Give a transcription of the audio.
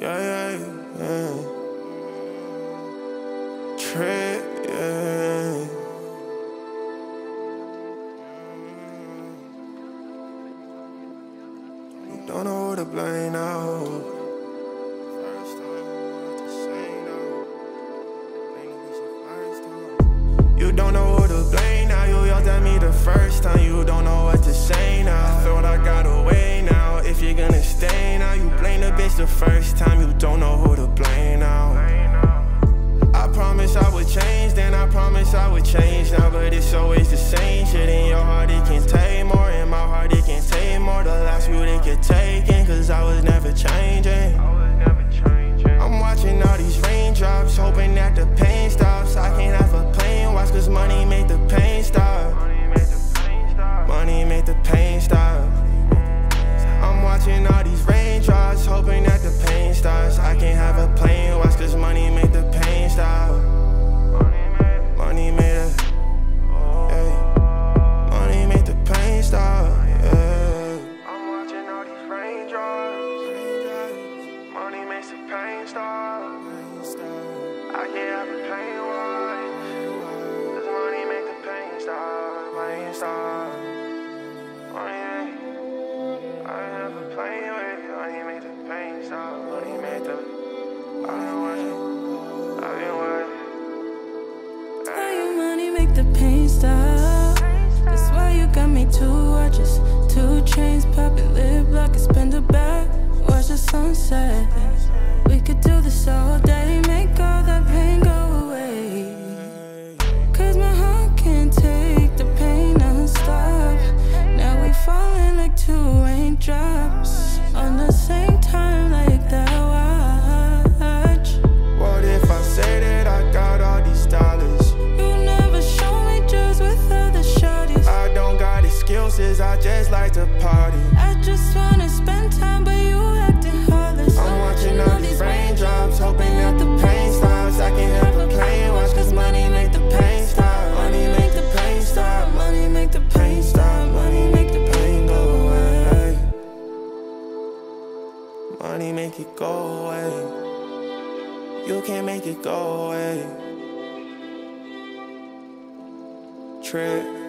Yeah, yeah, yeah. Trip, yeah. You don't know who to blame now. You don't know who to blame now. You yelled at me the first time. You don't know what to say now. I thought I got away now. If you're gonna stay now, you blame the bitch the first time. You don't know who to blame now. I promise I would change, then I promise I would change now. But it's always the same shit. In your heart it can take more, in my heart it can take more. The last route it could take in, cause I was never changing. I'm watching all these raindrops, hoping that the pain stops. I can't have a plane watch, cause money make the pain stop. Money make the pain stop. I'm watching all these raindrops, hoping that the pain stops. I can't have a plane watch, cause money make the pain stop. Money made the, yeah. Money make the pain stop, yeah. I'm watching all these raindrops. Money makes the pain stop. I can't have a plane watch, cause money make the pain stop. Pain stop. I have a plane with you. Money make the pain stop. Money make the, I've been watching, I've been watching. Tell you money make the pain stop. That's why you got me 2 watches, 2 chains, popping lip lock and spend a bag. Watch the sunset. We could do this all day, make all that pain go away. Cause my heart can't take the pain non-stop. Now we falling like 2 raindrops on the same time like that watch. What if I say that I got all these dollars? You never show me just with other shorties. I don't got excuses, I just like to party. I just wanna spend time, but you acting heartless. I'm watching all these raindrops, hoping that the pain stops. I can't have a plane watch, cause money make the pain stop. Money make the pain stop. Money make the pain stop. Money make the pain go away. Money make it go away. You can't make it go away. Trip.